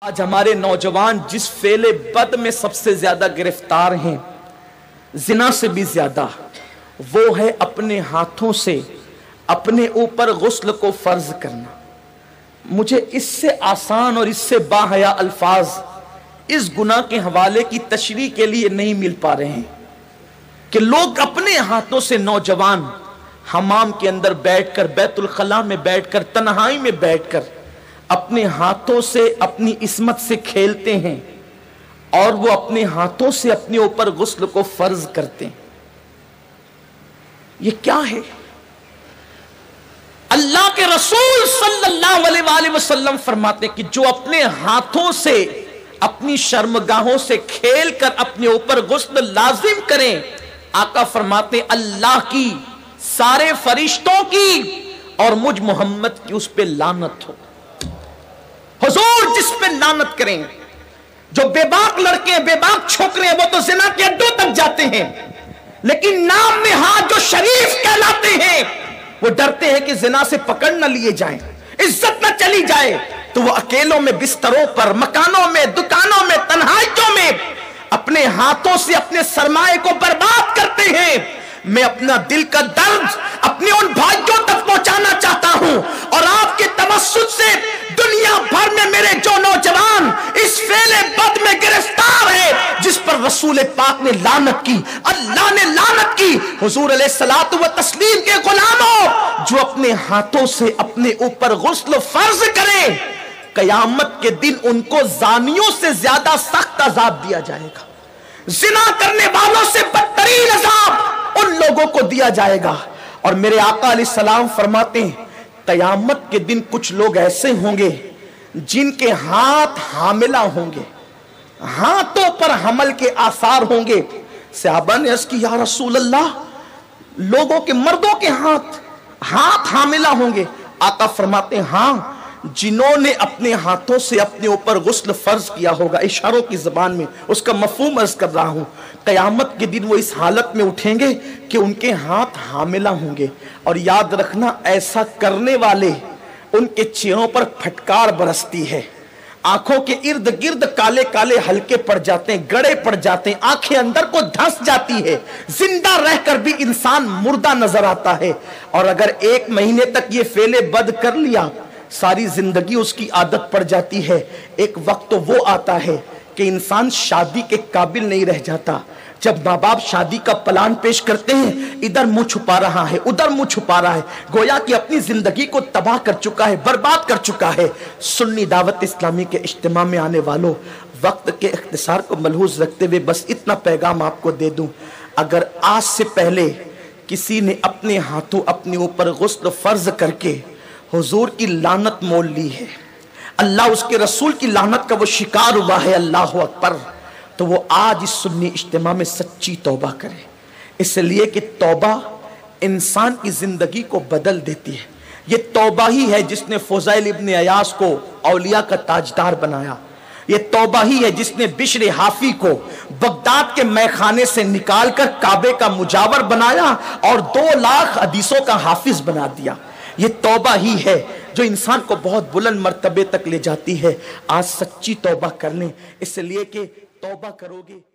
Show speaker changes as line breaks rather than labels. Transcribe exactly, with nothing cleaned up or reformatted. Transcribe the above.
آج ہمارے نوجوان جس فعل بد میں سب سے زیادہ گرفتار ہیں، زنا سے بھی زیادہ، وہ ہے اپنے ہاتھوں سے اپنے اوپر غسل کو فرض کرنا۔ مجھے اس سے آسان اور اس سے باحیا الفاظ اس گناہ کے حوالے کی تشریح کے لیے نہیں مل پا رہے ہیں کہ لوگ اپنے ہاتھوں سے، نوجوان حمام کے اندر بیٹھ کر، بیت الخلاء میں بیٹھ کر، تنہائی میں بیٹھ کر اپنے ہاتھوں سے اپنی عصمت سے کھیلتے ہیں اور وہ اپنے ہاتھوں سے اپنے اوپر غسل کو فرض کرتے ہیں۔ یہ کیا ہے؟ اللہ کے رسول صلی اللہ علیہ وآلہ وسلم فرماتے ہیں کہ جو اپنے ہاتھوں سے اپنی شرمگاہوں سے کھیل کر اپنے اوپر غسل لازم کریں، آقا فرماتے ہیں اللہ کی، سارے فرشتوں کی اور مجھ محمد کی اس پہ لعنت ہو۔ حضور جس پہ لعنت کریں، جو بے باک لڑکے بے باک چھوکرے ہیں وہ تو زنا کے اڈوں تک جاتے ہیں، لیکن نام نہاد جو شریف کہلاتے ہیں وہ ڈرتے ہیں کہ زنا سے پکڑ نہ لیے جائیں، عزت نہ چلی جائے، تو وہ اکیلوں میں، بستروں پر، مکانوں میں، دکانوں میں، تنہائیوں میں اپنے ہاتھوں سے اپنے سرمایے کو برباد کرتے ہیں۔ میں اپنا دل کا درد اپنے ان بھائیوں تک پہنچانا چاہتا ہوں اور آپ کے توسط سے دنیا بھر میں میرے جو نوجوان اس فعل بد میں گرفتار ہے جس پر رسول پاک نے لعنت کی، اللہ نے لعنت کی، حضور علیہ الصلوۃ و تسلیم کے غلاموں جو اپنے ہاتھوں سے اپنے اوپر غسل فرض کریں، قیامت کے دن ان کو زانیوں سے زیادہ سخت عذاب دیا جائے گا، زنا کرنے والوں سے بدترین عذاب ان لوگوں کو دیا جائے گا۔ اور میرے آقا علیہ السلام فرماتے ہیں قیامت کے دن کچھ لوگ ایسے ہوں گے جن کے ہاتھ حاملہ ہوں گے، ہاتھوں پر حمل کے آثار ہوں گے۔ صحابہ نے عرض کی یا رسول اللہ، لوگوں کے، مردوں کے ہاتھ ہاتھ حاملہ ہوں گے؟ آقا فرماتے ہیں ہاں، جنہوں نے اپنے ہاتھوں سے اپنے اوپر غسل فرض کیا ہوگا، اشاروں کی زبان میں اس کا مفہوم عرض کر رہا ہوں، قیامت کے دن وہ اس حالت میں اٹھیں گے کہ ان کے ہاتھ حاملہ ہوں گے۔ اور یاد رکھنا، ایسا کرنے والے ان کے چہروں پر پھٹکار برستی ہے، آنکھوں کے ارد گرد کالے کالے ہلکے پڑ جاتے ہیں، گڑے پڑ جاتے ہیں، آنکھیں اندر کو دھس جاتی ہے، زندہ رہ کر بھی انسان مردہ نظر آتا ہے۔ اور اگر ایک مہینے تک یہ فعل بد کر لیا، ساری زندگی اس کی عادت پڑ جاتی ہے، ایک وقت تو وہ آتا ہے کہ انسان شادی کے قابل نہیں رہ جاتا۔ جب ماں باپ شادی کا پلان پیش کرتے ہیں، ادھر منہ چھپا رہا ہے، ادھر منہ چھپا رہا ہے، گویا کہ اپنی زندگی کو تباہ کر چکا ہے، برباد کر چکا ہے۔ سنی دعوت اسلامی کے اجتماع میں آنے والوں، وقت کے اختصار کو ملحوظ رکھتے ہوئے بس اتنا پیغام آپ کو دے دوں، اگر آج سے پہلے کسی نے اپنے ہاتھوں اپنے اوپر غسل فرض کر کے حضور کی لعنت مول لی ہے، اللہ اس کے رسول کی لعنت کا وہ شکار ہوا ہے، اللہ اکبر، تو وہ آج اس سنی اجتماع میں سچی توبہ کرے، اس لیے کہ توبہ انسان کی زندگی کو بدل دیتی ہے۔ یہ توبہ ہی ہے جس نے فضیل ابن عیاض کو اولیاء کا تاجدار بنایا، یہ توبہ ہی ہے جس نے بشر حافی کو بغداد کے میخانے سے نکال کر کعبے کا مجاور بنایا اور دو لاکھ حدیثوں کا حافظ بنا دیا۔ یہ توبہ ہی ہے جو انسان کو بہت بلند مرتبے تک لے جاتی ہے۔ آج سچی توبہ کر لیں، اس لیے کہ توبہ کرو گے